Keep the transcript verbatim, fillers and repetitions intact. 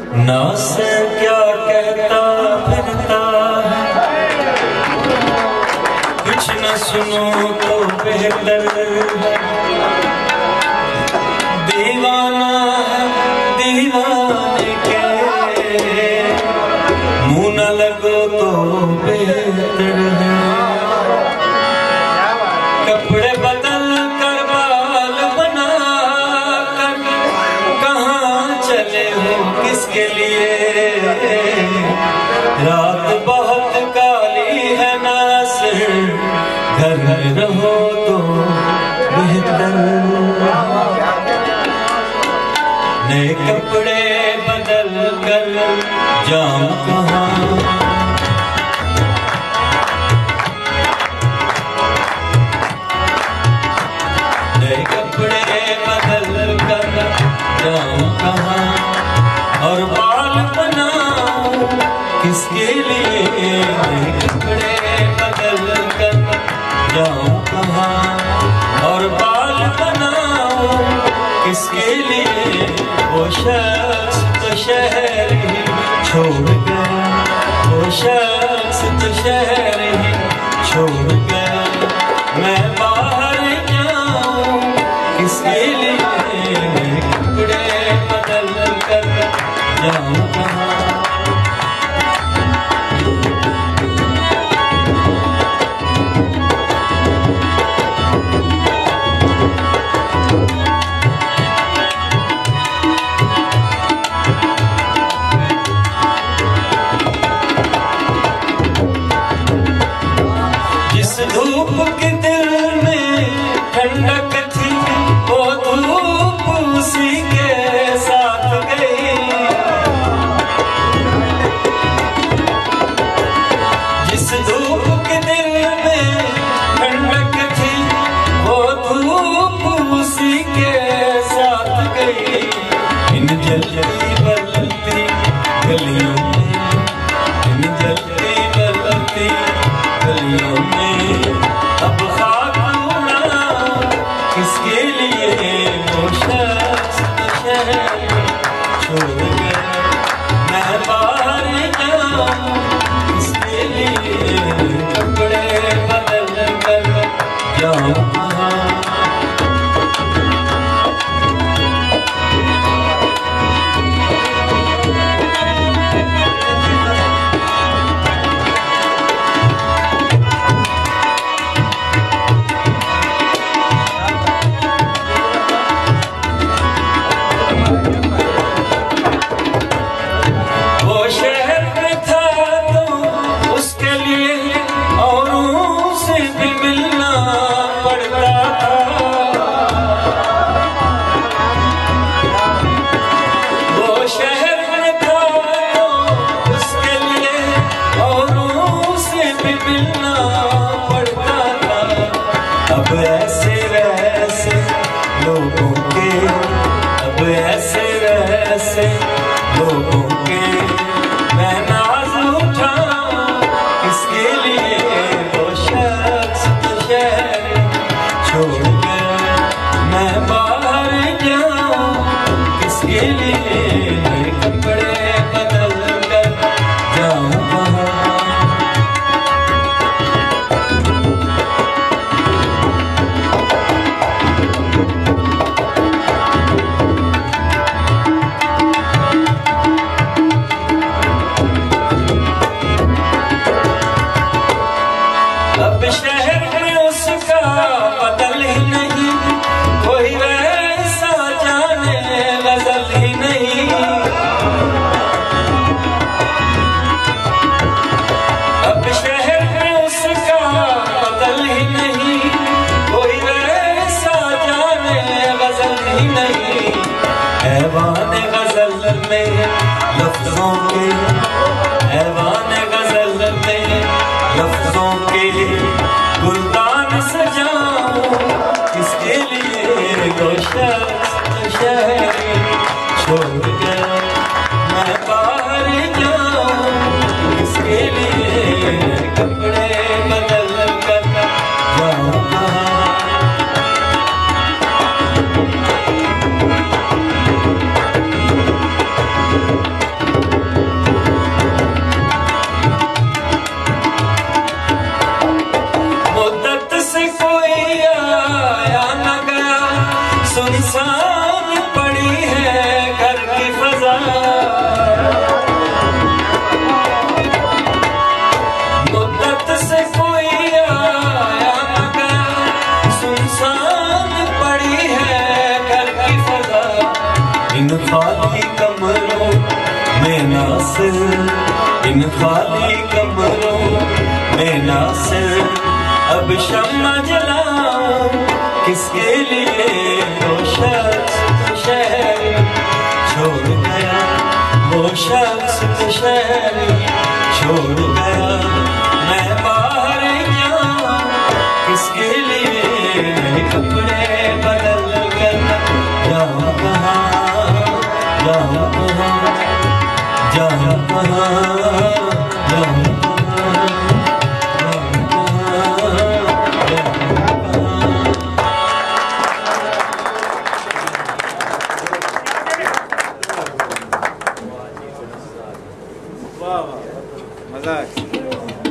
ना से क्या कहता फिरता कुछ न सुनो तो बेहतर दीवाना है दीवाने के मुँह न लगो तो बेहतर है कपड़े बदल कर बाल बना कर कहाँ चले हो किसके लिए रात बहुत काली है नासिर घर में रहो तो बेहतर नए कपड़े बदल कर जाऊं कहाँ कपड़े बदल कर जाऊं कहाँ और बाल बनाऊं किसके लिए कपड़े बदल कर जाऊं कहाँ और बाल बनाऊं किसके लिए वो शख्स तो शहर ही छोड़ गया वो शख्स तो शहर ही छोड़ गया मैं बाहर किसके लिए कपड़े बदल कर जाऊं कहाँ जिस धूप के दिल में ठंडक थी वो धूप उसी के साथ गई जिस धूप के दिल में ठंडक थी वो धूप उसी के साथ गई इन जलती बलती गलियों में इन जलती बलती गलियों में अब खाक उड़ा किसके लिए वो शख्स शहर छोड़ गया मैं बाहर जाऊं किसके लिए कपड़े बदल कर जाऊं कहाँ अब ऐसे वैसे लोगों के अब ऐसे वैसे लोगों के मैं नाज उठाऊं किसके लिए वो शख्स तो शहर छोड़ गया मैं बाहर जाऊं किसके लिए कपड़े बदल कर जाऊं कहाँ अब शहर में उसका बदल ही नहीं कोई वैसा जाने गजल ही नहीं अब शहर में उसका बदल ही नहीं कोई वैसा जाने गजल ही नहीं ऐवान गजल में लफ्जों के ऐवान गजल में लफ्जों के गुलदान सजाऊं किसके लिए वो शख्स शहर छोड़ गया मैं बाहर जाऊं किसके लिए कपड़े बदल कर जाऊं कहाँ खाली कमरों में नासिर, इन खाली कमरों में नासिर, अब शम्मा जलाऊं किसके लिए? वो शख्स तो शहर छोड़ गया, वो शख्स तो शहर छोड़ गया, मैं बाहर जाऊं किसके लिए? कपड़े बदल कर जाऊं कहाँ, जाऊं कहाँ, जाऊं कहाँ, जाऊं कहाँ, जाऊं कहाँ, जाऊं कहाँ। वाह वाह, मजा